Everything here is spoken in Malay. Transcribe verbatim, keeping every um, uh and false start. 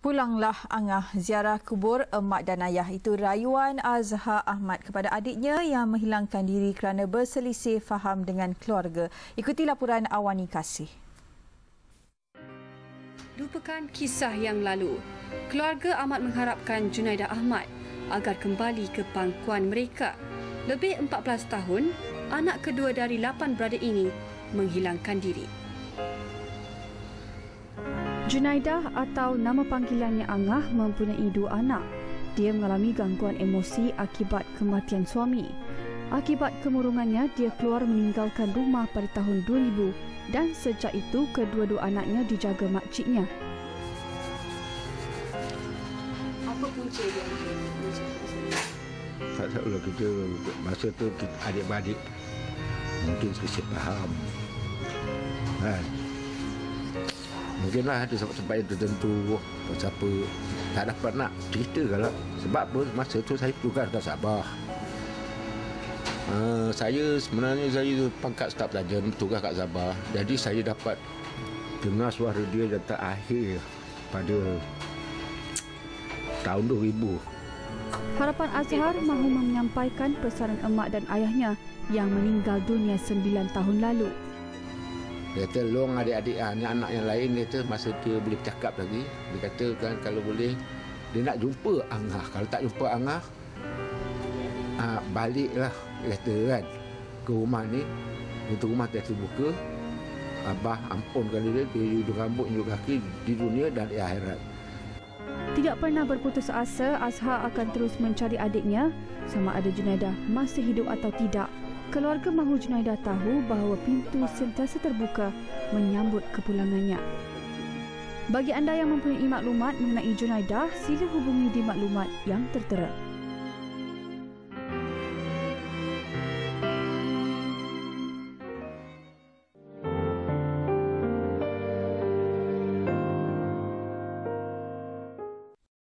Pulanglah Angah, ziarah kubur emak dan ayah. Itu rayuan Azhar Ahmad kepada adiknya yang menghilangkan diri kerana berselisih faham dengan keluarga. Ikuti laporan Awani Kasih. Lupakan kisah yang lalu. Keluarga Ahmad mengharapkan Junaidah Ahmad agar kembali ke pangkuan mereka. Lebih empat belas tahun, anak kedua dari lapan beradik ini menghilangkan diri. Junaidah atau nama panggilannya Angah mempunyai dua anak. Dia mengalami gangguan emosi akibat kematian suami. Akibat kemurungannya, dia keluar meninggalkan rumah pada tahun dua ribu dan sejak itu kedua-dua anaknya dijaga makciknya. Apa punca dia? Tak tahulah, kita masa tu kita adik-beradik mungkin selisih faham. Kan? Mungkinlah ada sebab-sebab yang tertentu siapa tak dapat nak cerita kalau sebab apa masa tu saya tugas kat Sabah. Uh, saya sebenarnya saya pangkat staf sarjan tugas kat Sabah. Jadi saya dapat dengar suara dia yang terakhir pada tahun dua ribu. Harapan Azhar mahu menyampaikan pesanan emak dan ayahnya yang meninggal dunia sembilan tahun lalu. Dia kata, long adik-adik ah, ni anak yang lain, dia kata masa dia boleh bercakap lagi. Dia kata kan kalau boleh, dia nak jumpa Angah. Kalau tak jumpa Angah, ah, baliklah, dia kata kan, ke rumah ni. Untuk rumah dia terbuka, Abah ampunkan dia, dia hidung rambut, hidung kaki di dunia dan di akhirat. Tidak pernah berputus asa, Azhar akan terus mencari adiknya sama ada Junaidah masih hidup atau tidak. Keluarga mahu Junaidah tahu bahawa pintu sentiasa terbuka menyambut kepulangannya. Bagi anda yang mempunyai maklumat mengenai Junaidah, sila hubungi di maklumat yang tertera.